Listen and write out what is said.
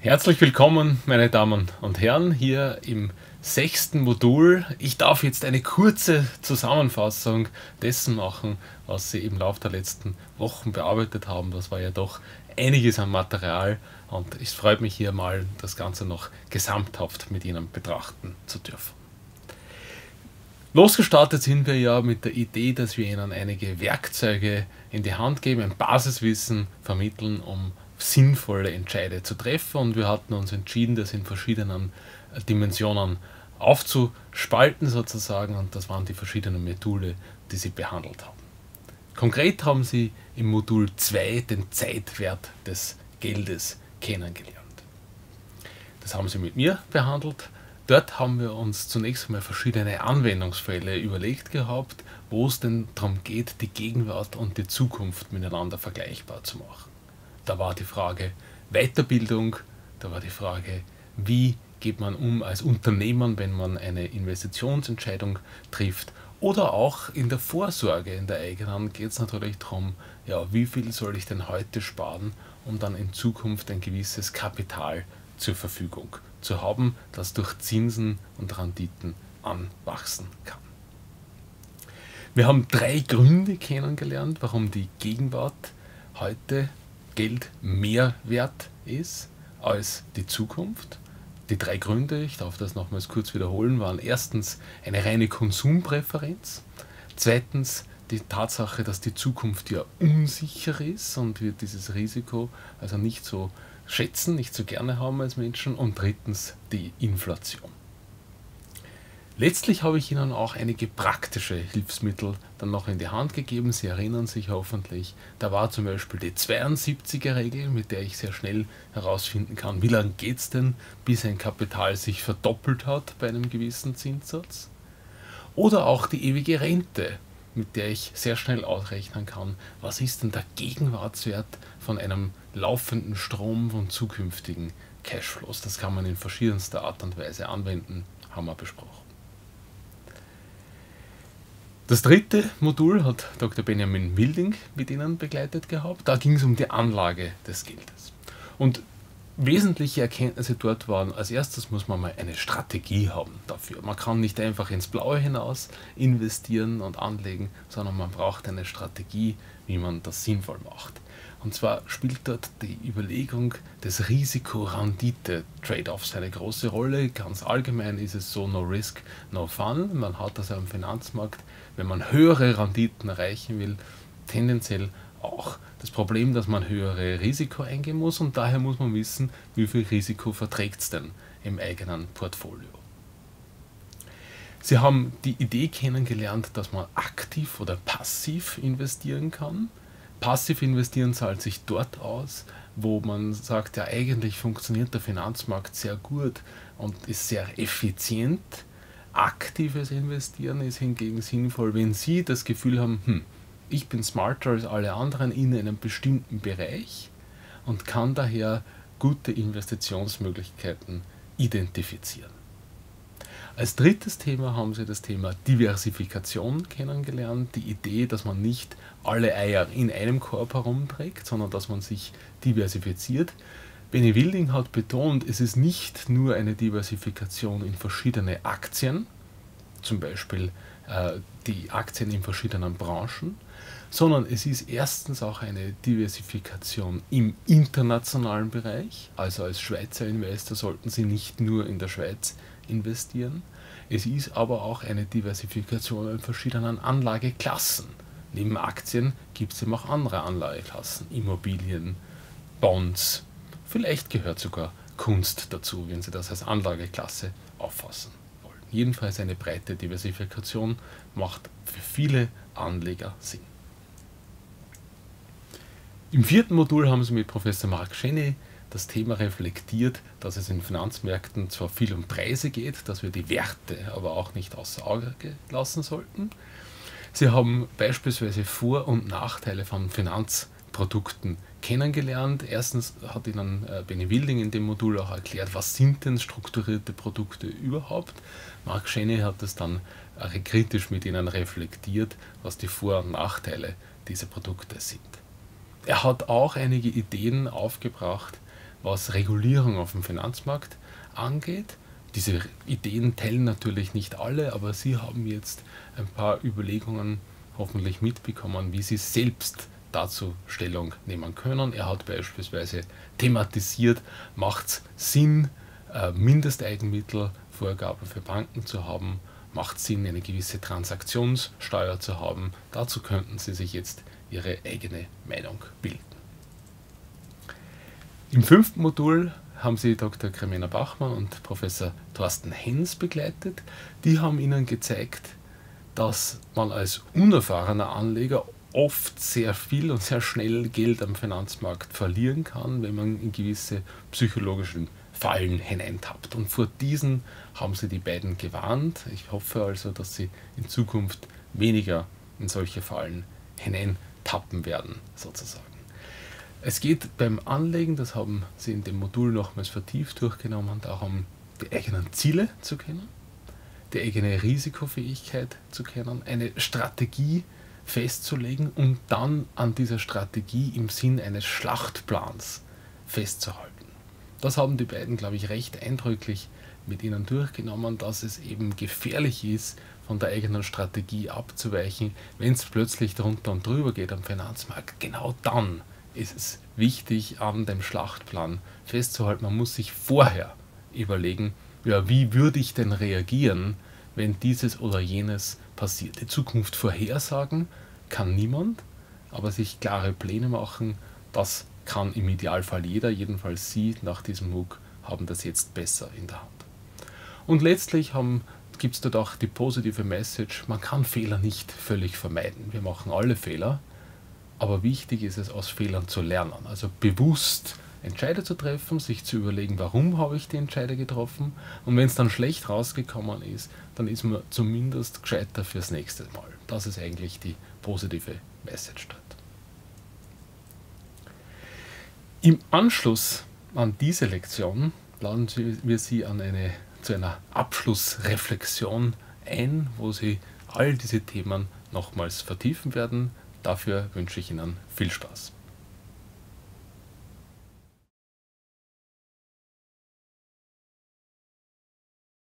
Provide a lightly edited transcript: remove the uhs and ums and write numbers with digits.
Herzlich willkommen, meine Damen und Herren, hier im 6. Modul. Ich darf jetzt eine kurze Zusammenfassung dessen machen, was Sie im Laufe der letzten Wochen bearbeitet haben. Das war ja doch einiges an Material und es freut mich hier mal, das Ganze noch gesamthaft mit Ihnen betrachten zu dürfen. Losgestartet sind wir ja mit der Idee, dass wir Ihnen einige Werkzeuge in die Hand geben, ein Basiswissen vermitteln, um sinnvolle Entscheide zu treffen, und wir hatten uns entschieden, das in verschiedenen Dimensionen aufzuspalten sozusagen, und das waren die verschiedenen Module, die Sie behandelt haben. Konkret haben Sie im Modul 2 den Zeitwert des Geldes kennengelernt. Das haben Sie mit mir behandelt. Dort haben wir uns zunächst einmal verschiedene Anwendungsfälle überlegt gehabt, wo es denn darum geht, die Gegenwart und die Zukunft miteinander vergleichbar zu machen. Da war die Frage Weiterbildung, da war die Frage, wie geht man um als Unternehmen, wenn man eine Investitionsentscheidung trifft, oder auch in der Vorsorge, in der eigenen, geht es natürlich darum, ja, wie viel soll ich denn heute sparen, um dann in Zukunft ein gewisses Kapital zur Verfügung zu haben, das durch Zinsen und Renditen anwachsen kann. Wir haben 3 Gründe kennengelernt, warum die Gegenwart heute Geld mehr wert ist als die Zukunft. Die 3 Gründe, ich darf das nochmals kurz wiederholen, waren erstens eine reine Konsumpräferenz, zweitens die Tatsache, dass die Zukunft ja unsicher ist und wir dieses Risiko also nicht so schätzen, nicht so gerne haben als Menschen, und drittens die Inflation. Letztlich habe ich Ihnen auch einige praktische Hilfsmittel dann noch in die Hand gegeben. Sie erinnern sich hoffentlich, da war zum Beispiel die 72er-Regel, mit der ich sehr schnell herausfinden kann, wie lange geht es denn, bis ein Kapital sich verdoppelt hat bei einem gewissen Zinssatz. Oder auch die ewige Rente, mit der ich sehr schnell ausrechnen kann, was ist denn der Gegenwartswert von einem laufenden Strom von zukünftigen Cashflows. Das kann man in verschiedenster Art und Weise anwenden, haben wir besprochen. Das 3. Modul hat Dr. Benjamin Wilding mit Ihnen begleitet gehabt. Da ging es um die Anlage des Geldes. Und wesentliche Erkenntnisse dort waren, als erstes muss man mal eine Strategie haben dafür. Man kann nicht einfach ins Blaue hinaus investieren und anlegen, sondern man braucht eine Strategie, wie man das sinnvoll macht. Und zwar spielt dort die Überlegung des Risiko-Rendite-Trade-offs eine große Rolle. Ganz allgemein ist es so, no risk, no fun. Man hat also am Finanzmarkt, wenn man höhere Renditen erreichen will, tendenziell auch das Problem, dass man höhere Risiko eingehen muss, und daher muss man wissen, wie viel Risiko verträgt es denn im eigenen Portfolio. Sie haben die Idee kennengelernt, dass man aktiv oder passiv investieren kann. Passiv investieren zahlt sich dort aus, wo man sagt, ja, eigentlich funktioniert der Finanzmarkt sehr gut und ist sehr effizient. Aktives Investieren ist hingegen sinnvoll, wenn Sie das Gefühl haben, ich bin smarter als alle anderen in einem bestimmten Bereich und kann daher gute Investitionsmöglichkeiten identifizieren. Als 3. Thema haben Sie das Thema Diversifikation kennengelernt, die Idee, dass man nicht alle Eier in einem Korb herumträgt, sondern dass man sich diversifiziert. Benny Wilding hat betont, es ist nicht nur eine Diversifikation in verschiedene Aktien, zum Beispiel die Aktien in verschiedenen Branchen, sondern es ist erstens auch eine Diversifikation im internationalen Bereich. Also als Schweizer Investor sollten Sie nicht nur in der Schweiz investieren. Es ist aber auch eine Diversifikation in verschiedenen Anlageklassen. Neben Aktien gibt es eben auch andere Anlageklassen, Immobilien, Bonds, vielleicht gehört sogar Kunst dazu, wenn Sie das als Anlageklasse auffassen wollen. Jedenfalls eine breite Diversifikation macht für viele Anleger Sinn. Im 4. Modul haben Sie mit Professor Mark Scheny das Thema reflektiert, dass es in Finanzmärkten zwar viel um Preise geht, dass wir die Werte aber auch nicht außer Auge lassen sollten. Sie haben beispielsweise Vor- und Nachteile von Finanzprodukten kennengelernt. Erstens hat Ihnen Benny Wilding in dem Modul auch erklärt, was sind denn strukturierte Produkte überhaupt. Mark Scheny hat es dann kritisch mit Ihnen reflektiert, was die Vor- und Nachteile dieser Produkte sind. Er hat auch einige Ideen aufgebracht, was Regulierung auf dem Finanzmarkt angeht. Diese Ideen teilen natürlich nicht alle, aber Sie haben jetzt ein paar Überlegungen hoffentlich mitbekommen, wie Sie selbst dazu Stellung nehmen können. Er hat beispielsweise thematisiert, macht es Sinn, Mindesteigenmittelvorgabe für Banken zu haben, macht es Sinn, eine gewisse Transaktionssteuer zu haben. Dazu könnten Sie sich jetzt Ihre eigene Meinung bilden. Im 5. Modul haben Sie Dr. Kremena Bachmann und Professor Thorsten Henns begleitet. Die haben Ihnen gezeigt, dass man als unerfahrener Anleger oft sehr viel und sehr schnell Geld am Finanzmarkt verlieren kann, wenn man in gewisse psychologische Fallen hineintappt. Und vor diesen haben Sie die beiden gewarnt. Ich hoffe also, dass Sie in Zukunft weniger in solche Fallen hineintappen werden, sozusagen. Es geht beim Anlegen, das haben Sie in dem Modul nochmals vertieft durchgenommen, darum, die eigenen Ziele zu kennen, die eigene Risikofähigkeit zu kennen, eine Strategie festzulegen und dann an dieser Strategie im Sinn eines Schlachtplans festzuhalten. Das haben die beiden, glaube ich, recht eindrücklich mit Ihnen durchgenommen, dass es eben gefährlich ist, von der eigenen Strategie abzuweichen, wenn es plötzlich drunter und drüber geht am Finanzmarkt. Genau dann ist es wichtig, an dem Schlachtplan festzuhalten. Man muss sich vorher überlegen, ja, wie würde ich denn reagieren, wenn dieses oder jenes passiert. Die Zukunft vorhersagen kann niemand, aber sich klare Pläne machen, das kann im Idealfall jeder, jedenfalls Sie nach diesem MOOC haben das jetzt besser in der Hand. Und letztlich gibt es dort auch die positive Message, man kann Fehler nicht völlig vermeiden. Wir machen alle Fehler, aber wichtig ist es, aus Fehlern zu lernen. Also bewusst Entscheide zu treffen, sich zu überlegen, warum habe ich die Entscheide getroffen, und wenn es dann schlecht rausgekommen ist, dann ist man zumindest gescheiter fürs nächste Mal. Das ist eigentlich die positive Message dort. Im Anschluss an diese Lektion laden wir Sie zu einer Abschlussreflexion ein, wo Sie all diese Themen nochmals vertiefen werden. Dafür wünsche ich Ihnen viel Spaß.